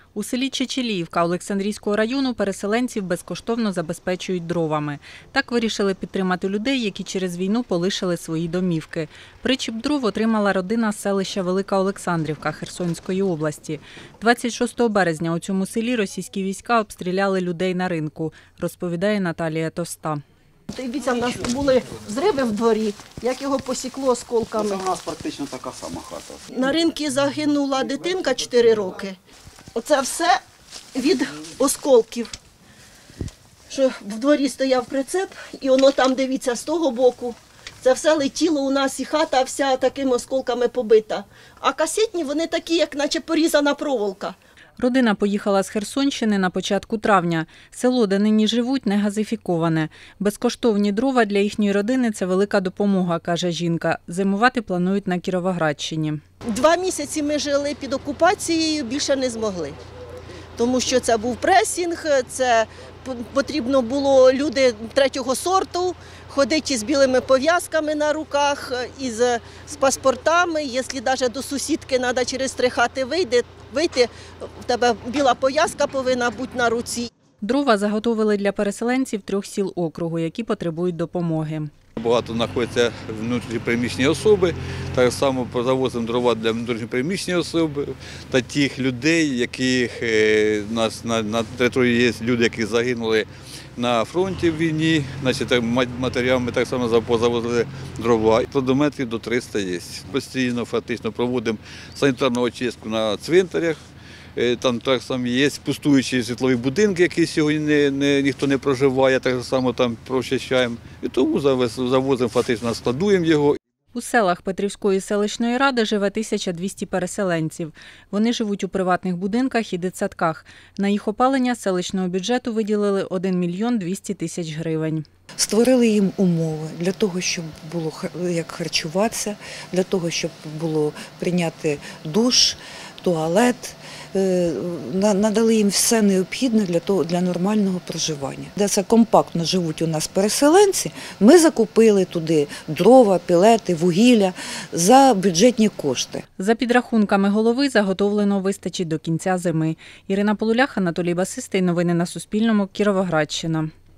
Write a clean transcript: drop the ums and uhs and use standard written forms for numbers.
У селі Чечеліївка Олександрійського району переселенців безкоштовно забезпечують дровами. Так вирішили підтримати людей, які через війну полишили свої домівки. Причіп дров отримала родина з селища Велика Олександрівка Херсонської області. 26 березня у цьому селі російські війська обстріляли людей на ринку, розповідає Наталія Товста. Дивіться, в нас були зриви в дворі, як його посікло осколками. Це у нас практично така сама хата. На ринку загинула дитинка 4 роки. Оце все від осколків. Що в дворі стояв прицеп, і воно там, дивіться, з того боку. Це все летіло у нас, і хата вся такими осколками побита. А касетні, вони такі, як наче порізана проволока. Родина поїхала з Херсонщини на початку травня. Село, де нині живуть, не газифіковане. Безкоштовні дрова для їхньої родини – це велика допомога, каже жінка. Зимувати планують на Кіровоградщині. 2 місяці ми жили під окупацією, більше не змогли. Тому що це був пресінг, це потрібно було люди 3-го сорту, ходити з білими пов'язками на руках, з паспортами. Якщо навіть до сусідки треба через 3 хати вийти, в тебе біла пов'язка повинна бути на руці. Дрова заготовили для переселенців 3 сіл округу, які потребують допомоги. Багато знаходяться внутрішньопереміщені особи, так само завозимо дрова для внутрішньопереміщені особи та тих людей, яких у нас на території є люди, які загинули на фронті в війні, значить, матеріалами так само позавозили дрова. Плодометрів до 300 є. Постійно фактично проводимо санітарну очистку на цвинтарях. Там так само є пустуючі житлові будинки, які сьогодні ніхто не проживає, так само там прочищаємо. І тому завозимо, фактично складуємо його. У селах Петрівської селищної ради живе 1200 переселенців. Вони живуть у приватних будинках і дитсадках. На їх опалення з селищного бюджету виділили 1 мільйон 200 тисяч гривень. Створили їм умови для того, щоб було як харчуватися, для того, щоб було прийняти душ, туалет. Надали їм все необхідне для нормального проживання. Де це компактно живуть у нас переселенці, ми закупили туди дрова, пелети, вугілля за бюджетні кошти. За підрахунками голови, заготовлено вистачить до кінця зими. Ірина Полулях, Анатолій Басистий. Новини на Суспільному. Кіровоградщина.